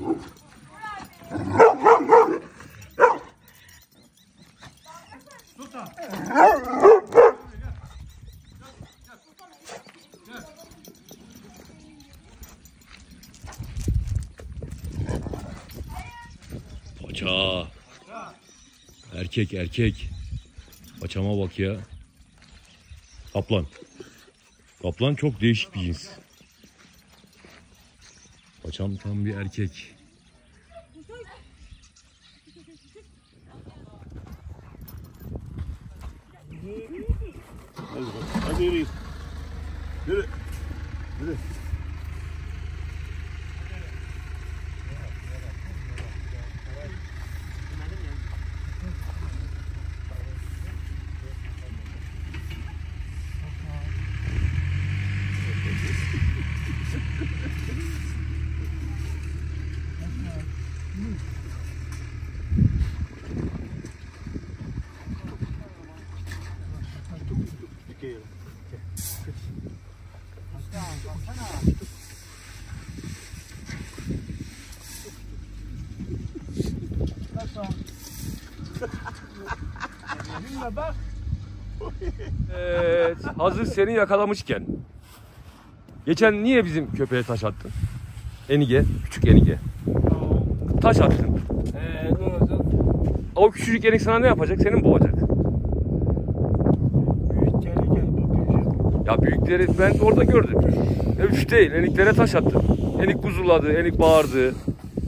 Paça. Erkek erkek. Paçama bak ya. Kaplan. Kaplan çok değişik bir cins. Paçam tam bir erkek. Hadi yürü. Yürü. Yürü. Evet, hazır seni yakalamışken. Geçen niye bizim köpeğe taş attın? Enige, küçük Enige. Taş attın. Ne olacak? O küçücük enik sana ne yapacak? Seni mi boğacak? Büyük tehlike bu. Ya büyükleri ben orada gördüm. Üç değil, eniklere taş attın. Enik kuzuladı, enik bağırdı.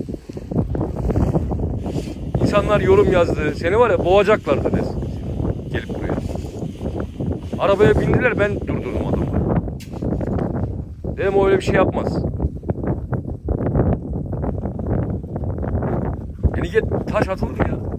İnsanlar yorum yazdı. Seni var ya boğacaklardı des. Gelip buraya. Arabaya bindiler, ben durdurdum adamı. Dedim o öyle bir şey yapmaz. Enige taş atılır mı ya?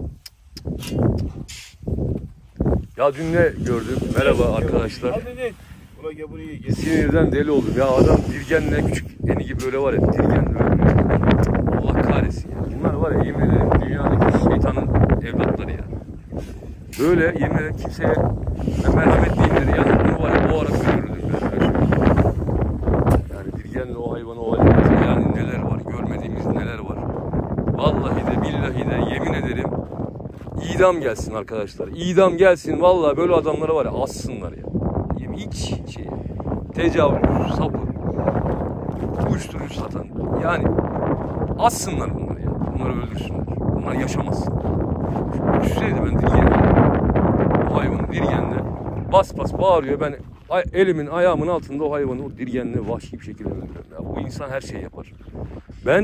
Ya dün ne gördüm? Merhaba arkadaşlar. Sinirden deli oldum ya, adam dirgenle küçük enigi böyle var ya, dirgen böyle. Allah kahretsin ya. Bunlar var ya, yemin ederim dünyadaki şeytanın evlatları ya. Böyle yemin ederim kimseye merhamet değildir ya. Bunu var ya, boğarak öldürürdüm ben. Yani dirgenle o hayvanı o hayvanı, yani neler var, görmediğimiz neler var. Vallahi de billahi de yemin ederim idam gelsin arkadaşlar. İdam gelsin vallahi, böyle adamlara var ya assınlar ya. Hiç şey, tecavüz, sapı, uyuşturucu satan, yani assınlar bunları ya. Bunları öldürsünler. Bunlar yaşamasın. Düşünseydi ben dirgenle, o hayvanı dirgenle bas bas bağırıyor. Ben elimin ayağımın altında o hayvanı o dirgenle vahşi bir şekilde öldürüyorum ya. Bu insan her şeyi yapar. Ben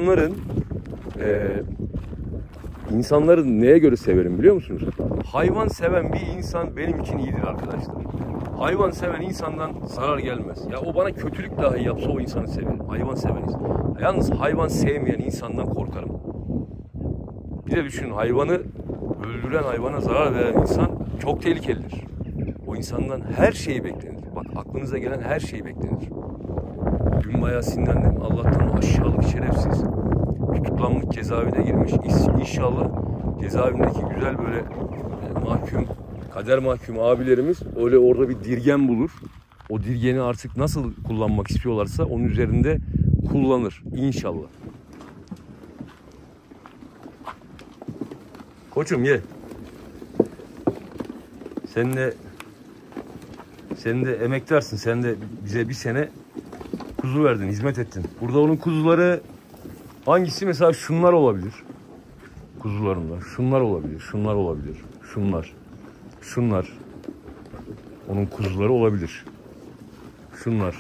insanları neye göre severim biliyor musunuz? Hayvan seven bir insan benim için iyidir arkadaşlar. Hayvan seven insandan zarar gelmez. Ya o bana kötülük dahi yapsa o insanı severim. Hayvan seven insan. Yalnız hayvan sevmeyen insandan korkarım. Bir de düşünün, hayvanı öldüren, hayvana zarar veren insan çok tehlikelidir. O insandan her şeyi beklenir. Bak, aklınıza gelen her şeyi beklenir. Dün bayağı sinirlendim. Allah'tan o aşağılık şerefsiz tutuklanmış, cezaevine girmiş. İnşallah cezaevindeki güzel böyle mahkum, kader mahkum abilerimiz öyle orada bir dirgen bulur. O dirgeni artık nasıl kullanmak istiyorlarsa onun üzerinde kullanır inşallah. Koçum ye. Sen de emektarsın. Sen de bize bir sene kuzu verdin, hizmet ettin. Burada onun kuzuları hangisi? Mesela şunlar olabilir. Kuzularında. Şunlar olabilir. Şunlar olabilir. Şunlar. Şunlar. Onun kuzuları olabilir. Şunlar.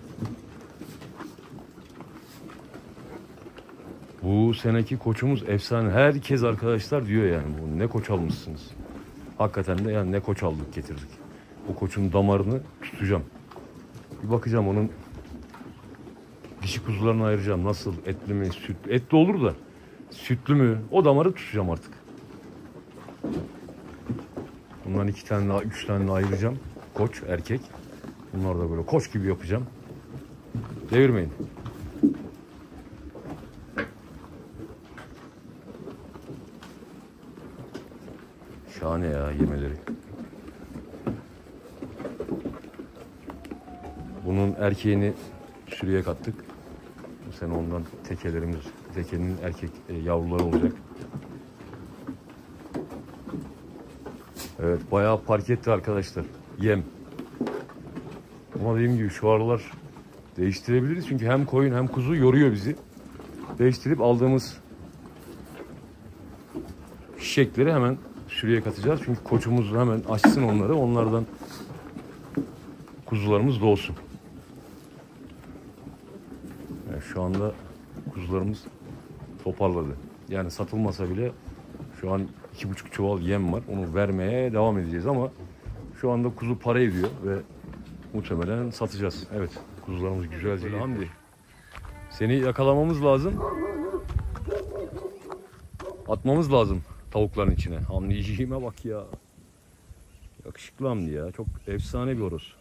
Bu seneki koçumuz efsane. Herkes arkadaşlar diyor yani. Bu ne koç almışsınız. Hakikaten de yani ne koç aldık getirdik. O koçun damarını tutacağım. Bir bakacağım onun dişi kuzularını ayıracağım. Nasıl, etli mi, sütlü. Etli olur da sütlü mü? O damarı tutacağım artık. Bundan 2 tane daha, 3 tane daha ayıracağım. Koç, erkek. Bunlar da böyle koç gibi yapacağım. Devirmeyin. Şahane ya yemeleri. Bunun erkeğini sürüye kattık. sene ondan tekenin erkek yavruları olacak. Evet, bayağı park etti arkadaşlar. Yem. Ama dediğim gibi şu aralar değiştirebiliriz. Çünkü hem koyun hem kuzu yoruyor bizi. Değiştirip aldığımız şişekleri hemen sürüye katacağız. Çünkü koçumuz hemen açsın onları. Onlardan kuzularımız doğsun. Yani şu anda kuzularımız toparladı. Yani satılmasa bile şu an 2,5 çuval yem var. Onu vermeye devam edeceğiz ama şu anda kuzu para ediyor ve muhtemelen satacağız. Evet, kuzularımız güzelce. Hamdi, seni yakalamamız lazım. Atmamız lazım tavukların içine. Hamdiciğime bak ya. Yakışıklı Hamdi ya. Çok efsane bir horoz.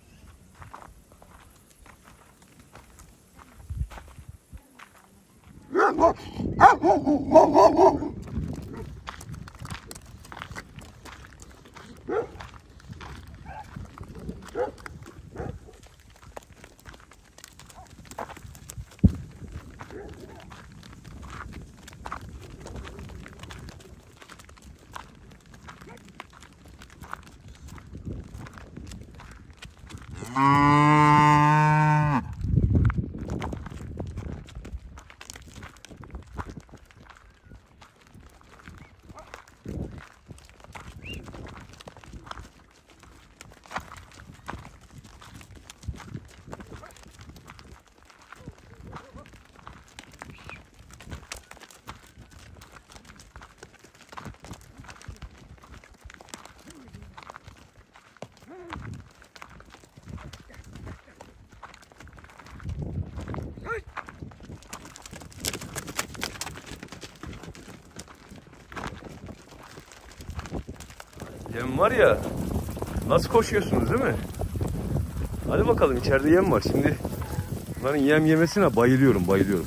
Yem var ya, nasıl koşuyorsunuz değil mi? Hadi bakalım, içeride yem var. Şimdi bunların yem yemesine bayılıyorum.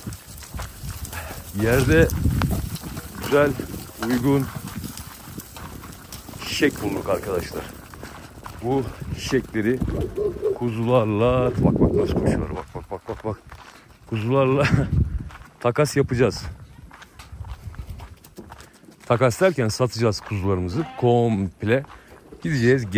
Yerde güzel, uygun şişek bulduk arkadaşlar. Bu şişekleri kuzularla, bak nasıl koşuyor, bak. Kuzularla takas yapacağız. Takas derken satacağız kuzularımızı komple. Gideceğiz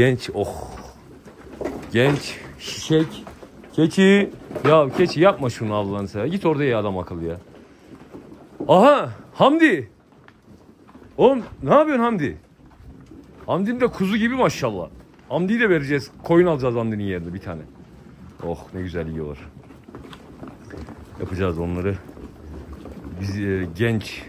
genç şişek keçi. Ya keçi yapma şunu Allah'ını seversen. Git orada ya, adam akıllı ya. Aha Hamdi. Oğlum ne yapıyorsun Hamdi? Hamdi'nin de kuzu gibi maşallah. Hamdi'yi de vereceğiz. Koyun alacağız Hamdi'nin yerine bir tane. Oh ne güzel yiyorlar. Yapacağız onları. Biz genç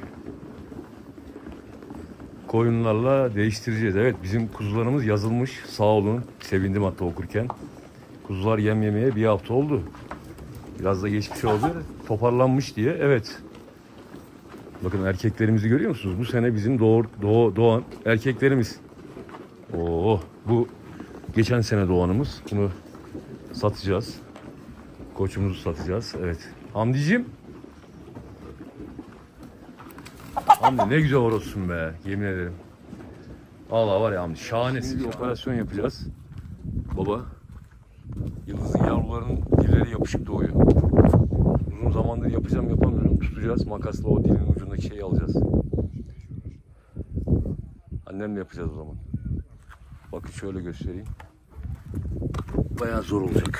koyunlarla değiştireceğiz. Evet, bizim kuzularımız yazılmış. Sağ olun. Sevindim hatta okurken. Kuzular yem yemeye bir hafta oldu. Biraz da geçmiş oldu. Toparlanmış diye. Evet. Bakın erkeklerimizi görüyor musunuz? Bu sene bizim doğan erkeklerimiz. Oo, bu geçen sene doğanımız. Bunu satacağız. Koçumuzu satacağız. Evet. Hamdiciğim. Hamdi ne güzel horozsun be. Yemin ederim. Vallahi var ya Hamdi. Şahanesin. Bir operasyon yapacağız. Baba. Yıldız'ın yavrularının dilleri yapışık doğuyor. Uzun zamandır yapamıyorum. Tutacağız. Makasla o dilin ucundaki şeyi alacağız. Annemle yapacağız o zaman. Bakın şöyle göstereyim. Bayağı zor olacak.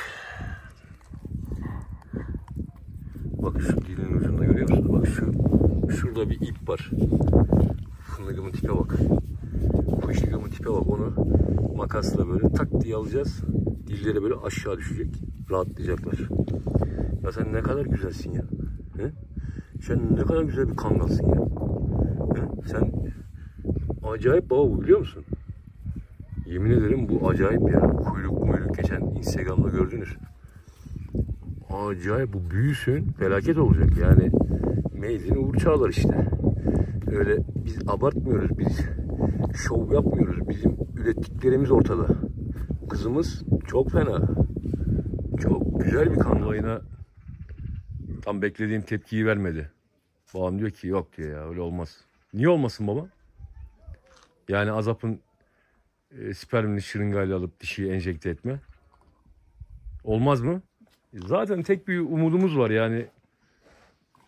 Bak şu dilin ucunda görüyor musunuz? Bak şurada bir ip var. Fındıkımın tipe bak. Fındıkımın tipe bak. Onu makasla böyle tak diye alacağız. Dilleri böyle aşağı düşecek. Rahatlayacaklar. Ya sen ne kadar güzelsin ya. He? Sen ne kadar güzel bir kangalsın ya. He? Sen acayip baba bu, biliyor musun? Yemin ederim bu acayip ya. Kuyruk geçen Instagram'da gördünüz. Acayip, bu büyüsün felaket olacak yani. Meyzini Uğur Çağlar işte. Öyle biz abartmıyoruz, biz şov yapmıyoruz. Bizim ürettiklerimiz ortada. Kızımız çok fena. Çok güzel bir kan. Olayına tam beklediğim tepkiyi vermedi. Babam diyor ki yok diyor ya, öyle olmaz. Niye olmasın baba? Yani Azap'ın spermini şırıngayla alıp dişiye enjekte etme. Olmaz mı? Zaten tek bir umudumuz var yani.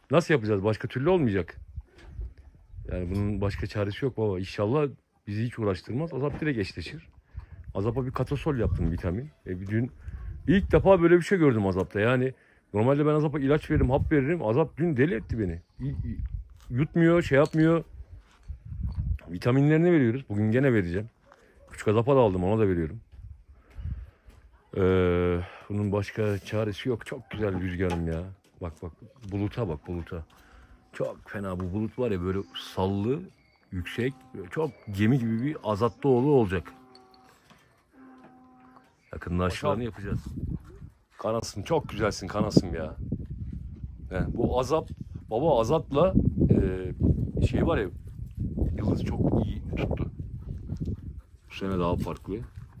Nasıl yapacağız? Başka türlü olmayacak. Yani bunun başka çaresi yok baba. İnşallah bizi hiç uğraştırmaz. Azap direkt eşleşir. Azap'a bir katasol yaptım, vitamin. Dün ilk defa böyle bir şey gördüm Azap'ta. Yani normalde ben Azap'a ilaç veririm, hap veririm. Azap dün deli etti beni. Yutmuyor, şey yapmıyor. Vitaminlerini veriyoruz. Bugün gene vereceğim. Küçük Azap'a da aldım, ona da veriyorum. Bunun başka çaresi yok. Çok güzel rüzgarım ya. Bak bak, buluta bak, buluta. Çok fena bu bulut var ya, böyle sallı, yüksek, böyle çok gemi gibi bir Azatlıoğlu olacak. Yakında aşılarını yapacağız. Kanasım, çok güzelsin kanasım ya. Yani bu Azap, baba Azap'la şey var ya, Yıldız çok iyi tuttu. Bu sene daha farklı.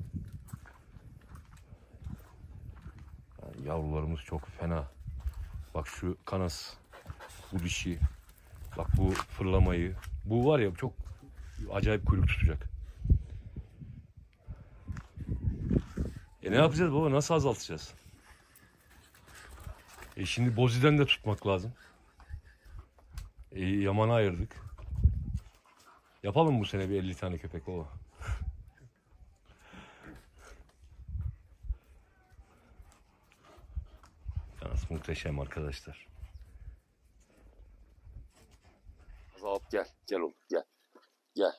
Yani yavrularımız çok fena. Bak şu kanas, bu dişi, bak bu fırlamayı. Bu var ya, çok acayip kuyruk tutacak. Ne yapacağız baba? Nasıl azaltacağız? Şimdi Bozi'den de tutmak lazım. Yaman'a ayırdık. Yapalım bu sene bir 50 tane köpek baba. Yalnız muhteşem arkadaşlar. Azap gel. Gel oğlum gel. Gel.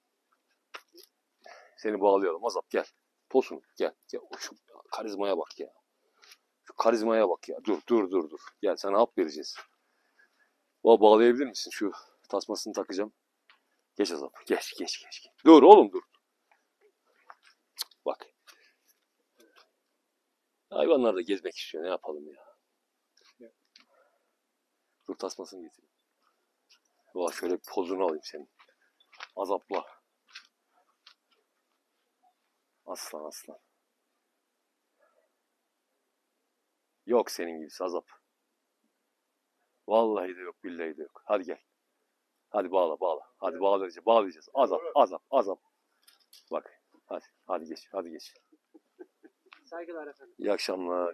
Seni bağlayalım Azap gel. Tosun gel. Gel. Şu karizmaya bak ya. Şu karizmaya bak ya. Dur. Gel, sana hap vereceğiz. Baba bağlayabilir misin? Şu tasmasını takacağım. Geç Azap. Geç. Dur oğlum dur. Bak. Hayvanlar da gezmek istiyor. Ne yapalım ya? Dur, tasmasını getireyim. Baba şöyle bir pozunu alayım senin. Azapla. Aslan. Yok senin gibisi Azap. Vallahi de yok, billahi de yok. Hadi gel. Hadi bağla. Hadi bağlayacağız. Azap. Bak. Hadi geç. Saygılar efendim. İyi akşamlar.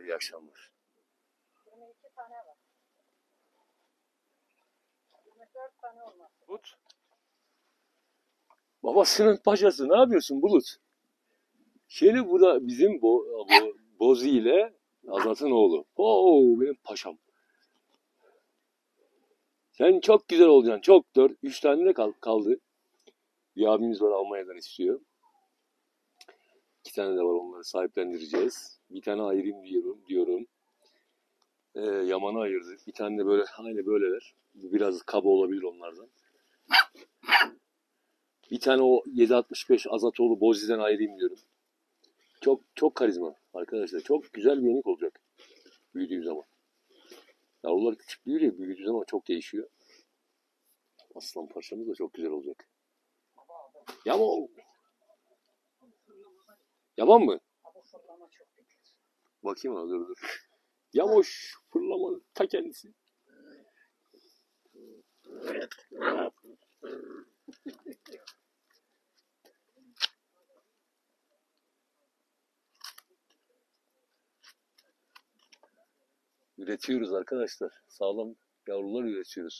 22 tane var. 24 tane olmaz. Bulut. Babasının paşası, ne yapıyorsun Bulut? Şimdi bu da bizim Bozi ile Azat'ın oğlu. Oo, benim paşam. Sen çok güzel olacaksın. Çok. 3 tane de kaldı. Bir abimiz var, Almanya'dan istiyor. 2 tane de var, onları sahiplendireceğiz. Bir tane ayırayım diyorum. Yaman'ı ayırdık. Bir tane de böyle aynı böyleler. Biraz kaba olabilir onlardan. Bir tane o 765 Azatoğlu Bozi'den ayırayım diyorum. Çok karizma arkadaşlar. Çok güzel bir yenik olacak büyüdüğü zaman. Yavrular küçük büyüyor ya, büyüdüğü zaman çok değişiyor. Aslan parçamız da çok güzel olacak. Yaman mı? Bakayım ona, dur. Yamoş fırlama ta kendisi. Üretiyoruz arkadaşlar. Sağlam yavrular üretiyoruz.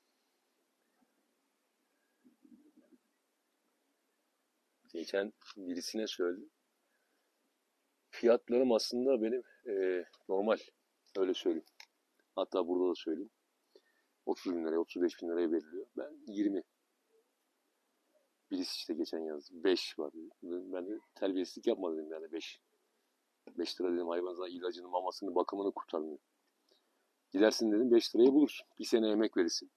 Geçen birisine söyledim. Fiyatlarım aslında benim normal. Öyle söyleyeyim. Hatta burada da söyleyeyim. 30 bin liraya, 35 bin liraya veriliyor. Ben 20. Birisi işte geçen yazdı. 5 var dedi. Ben de terbiyesizlik yapma dedim yani 5. 5 lira dedim, hayvan zaten ilacını, mamasını, bakımını kurtarmıyor. Gidersin dedim 5 liraya bulursun. Bir sene emek verirsin.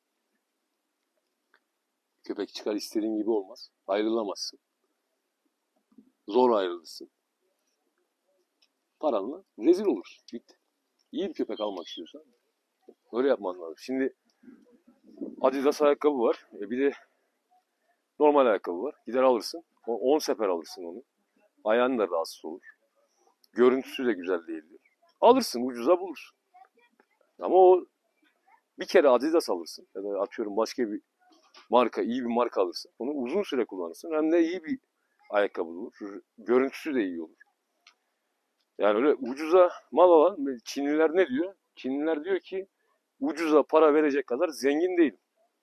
Köpek çıkar, istediğin gibi olmaz. Ayrılamazsın. Zor ayrılırsın. Paranla rezil olursun. Bitti. İyi bir köpek almak istiyorsan öyle yapman lazım. Şimdi Adidas ayakkabı var. Bir de normal ayakkabı var. Gider alırsın. 10 sefer alırsın onu. Ayağın da rahatsız olur. Görüntüsü de güzel değildir. Alırsın, ucuza bulursun. Ama o bir kere Adidas alırsın. Ya da atıyorum başka bir marka, iyi bir marka alırsın. Onu uzun süre kullanırsın. Hem de iyi bir ayakkabı olur. Görüntüsü de iyi olur. Yani öyle ucuza mal alan, Çinliler ne diyor? Çinliler diyor ki ucuza para verecek kadar zengin değilim.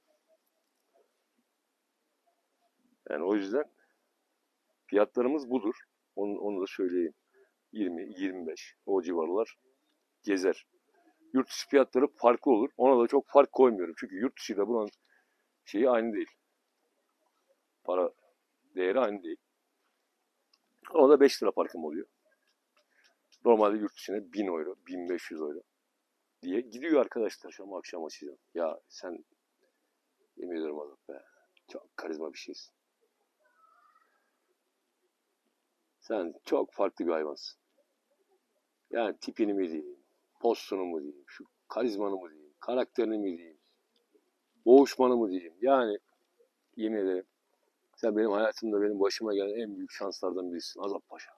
Yani o yüzden fiyatlarımız budur. Onu da söyleyeyim. 20-25 o civarlar gezer. Yurt dışı fiyatları farklı olur. Ona da çok fark koymuyorum. Çünkü yurt dışıyla bunun şeyi aynı değil. Para değeri aynı değil. Ona da 5 lira farkım oluyor. Normalde yurt dışına 1000 euro, 1500 euro diye gidiyor arkadaşlar. Şu akşam açacağım. Ya sen yemin ediyorum adam be. Çok karizma bir şeysin. Sen çok farklı bir hayvansın. Yani tipini mi diyeyim, postunu mu diyeyim, şu karizmanı mı diyeyim, karakterini mi diyeyim, boğuşmanı mı diyeyim. Yani yemin ederim sen benim hayatımda benim başıma gelen en büyük şanslardan birisin Azap Paşa.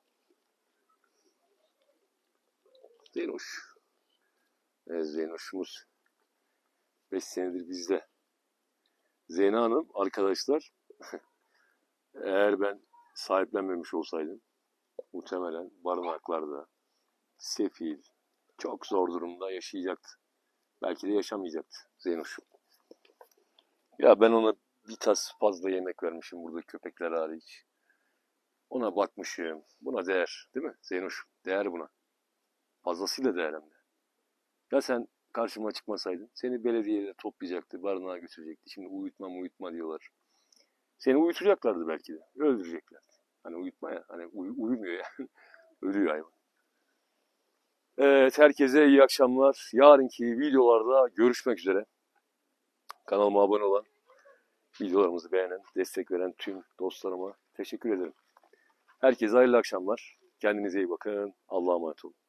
Zeynoş. Evet, Zeynoş'umuz 5 senedir bizde. Zeyna Hanım arkadaşlar eğer ben sahiplenmemiş olsaydım muhtemelen barınaklarda sefil, çok zor durumda yaşayacaktı. Belki de yaşamayacaktı Zeynoş. Ya ben ona bir tas fazla yemek vermişim burada köpekler hariç. Ona bakmışım. Buna değer değil mi Zeynoş? Değer buna. Fazlasıyla değer hem de. Ya sen karşıma çıkmasaydın seni belediyede toplayacaktı, barınağa götürecekti. Şimdi uyutma diyorlar. Seni uyutacaklardı belki de. Öldüreceklerdi. Hani uyutma ya. Hani uyumuyor ya. Ölüyor hayvan. Evet, herkese iyi akşamlar. Yarınki videolarda görüşmek üzere. Kanalıma abone olan, videolarımızı beğenen, destek veren tüm dostlarıma teşekkür ederim. Herkese hayırlı akşamlar. Kendinize iyi bakın. Allah'a emanet olun.